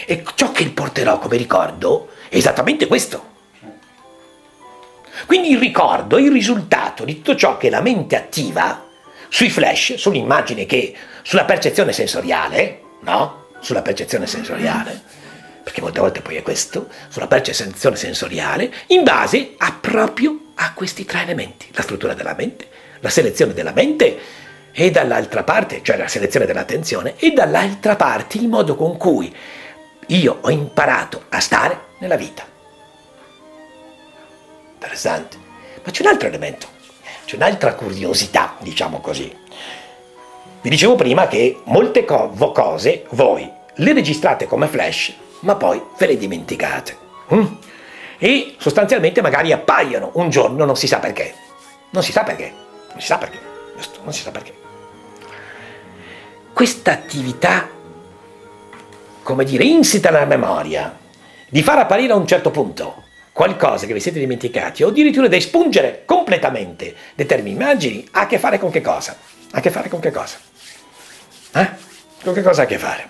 E ciò che porterò come ricordo è esattamente questo. Quindi il ricordo è il risultato di tutto ciò che la mente attiva sui flash, sull'immagine sulla percezione sensoriale, no? Sulla percezione sensoriale, perché molte volte poi è questo, sulla percezione sensoriale, in base proprio a questi tre elementi: la struttura della mente, la selezione della mente e dall'altra parte, cioè la selezione dell'attenzione, e dall'altra parte il modo con cui io ho imparato a stare nella vita. Interessante. Ma c'è un altro elemento, c'è un'altra curiosità, diciamo così. Vi dicevo prima che molte cose voi le registrate come flash, ma poi ve le dimenticate. E sostanzialmente magari appaiono un giorno, non si sa perché. Non si sa perché. Non si sa perché. Non si sa perché. Questa attività, come dire, insita nella memoria, di far apparire a un certo punto qualcosa che vi siete dimenticati, o addirittura di espungere completamente determinate immagini, ha a che fare con che cosa? Ha a che fare con che cosa? Con che cosa ha a che fare?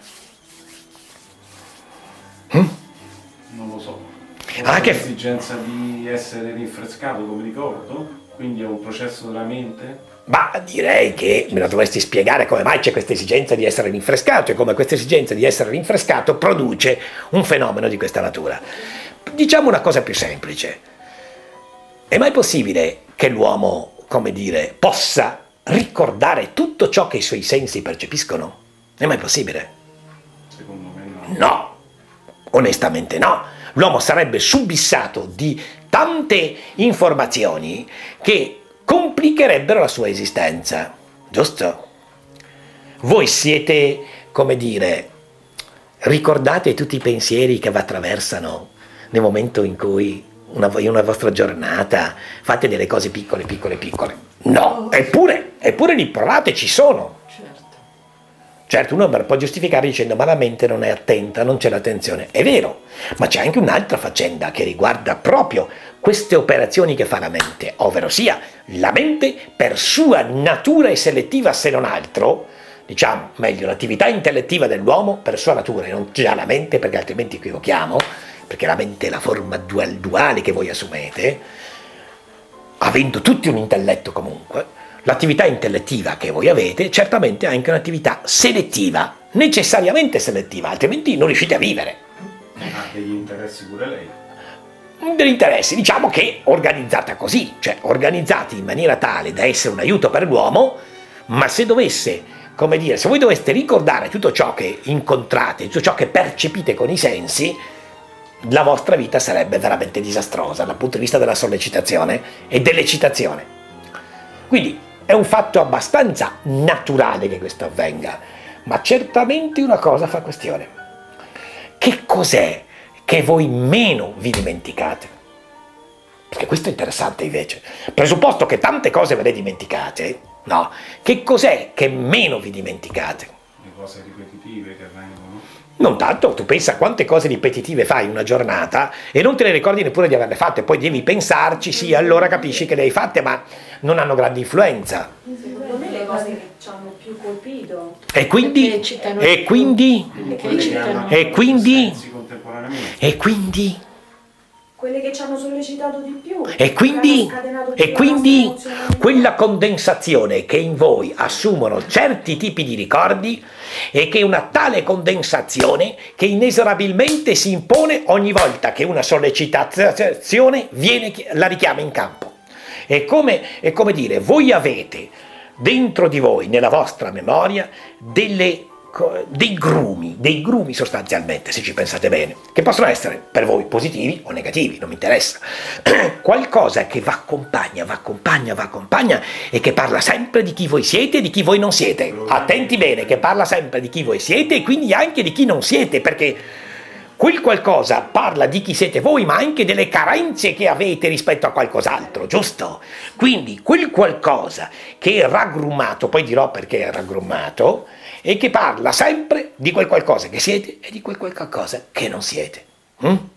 Non lo so. Ha l'esigenza di essere rinfrescato come ricordo? Quindi è un processo della mente? Ma direi che me lo dovresti spiegare come mai c'è questa esigenza di essere rinfrescato e come questa esigenza di essere rinfrescato produce un fenomeno di questa natura. Diciamo una cosa più semplice. È mai possibile che l'uomo, come dire, possa ricordare tutto ciò che i suoi sensi percepiscono? È mai possibile? Secondo me no. No, onestamente no. L'uomo sarebbe subissato di tante informazioni che complicherebbero la sua esistenza, giusto? Voi siete, come dire, ricordate tutti i pensieri che vi attraversano nel momento in cui in una vostra giornata fate delle cose piccole. No, eppure li provate, ci sono. Certo, uno può giustificare dicendo ma la mente non è attenta, non c'è l'attenzione. È vero, ma c'è anche un'altra faccenda che riguarda proprio queste operazioni che fa la mente, ovvero sia la mente per sua natura è selettiva, se non altro, diciamo meglio, l'attività intellettiva dell'uomo per sua natura, e non già la mente, perché altrimenti equivochiamo, perché la mente è la forma duale che voi assumete, avendo tutti un intelletto comunque. L'attività intellettiva che voi avete certamente è anche un'attività selettiva, necessariamente selettiva, altrimenti non riuscite a vivere. Ha degli interessi pure lei? Degli interessi, diciamo che organizzata così, cioè organizzati in maniera tale da essere un aiuto per l'uomo, ma se dovesse, come dire, se voi doveste ricordare tutto ciò che incontrate, tutto ciò che percepite con i sensi, la vostra vita sarebbe veramente disastrosa dal punto di vista della sollecitazione e dell'eccitazione. Quindi è un fatto abbastanza naturale che questo avvenga, ma certamente una cosa fa questione. Che cos'è che voi meno vi dimenticate? Perché questo è interessante invece. Presupposto che tante cose ve le dimenticate, no? Che cos'è che meno vi dimenticate? Le cose ripetitive che avvengono. Non tanto, tu pensa a quante cose ripetitive fai in una giornata e non te ne ricordi neppure di averle fatte, poi devi pensarci, sì, allora capisci che le hai fatte, ma non hanno grande influenza. Secondo me le cose che ci hanno più colpito. E quindi? Quelle che ci hanno sollecitato di più. E quindi quella condensazione che in voi assumono certi tipi di ricordi e che è una tale condensazione che inesorabilmente si impone ogni volta che una sollecitazione la richiama in campo. È come dire, voi avete dentro di voi, nella vostra memoria, dei grumi sostanzialmente, se ci pensate bene, che possono essere per voi positivi o negativi, non mi interessa. Qualcosa che va accompagna e che parla sempre di chi voi siete e di chi voi non siete. Attenti bene, che parla sempre di chi voi siete e quindi anche di chi non siete, perché quel qualcosa parla di chi siete voi, ma anche delle carenze che avete rispetto a qualcos'altro, giusto? Quindi quel qualcosa che è raggrumato, poi dirò perché è raggrumato, e che parla sempre di quel qualcosa che siete e di quel qualcosa che non siete.